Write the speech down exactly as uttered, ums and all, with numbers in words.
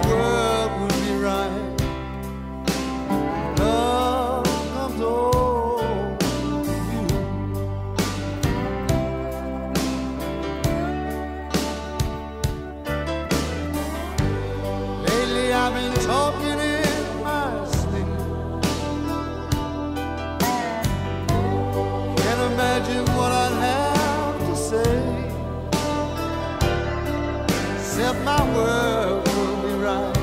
world would be right. Love comes home to you. Lately I've been talking in my sleep. Can't imagine what I'd have to say, except my world will be right.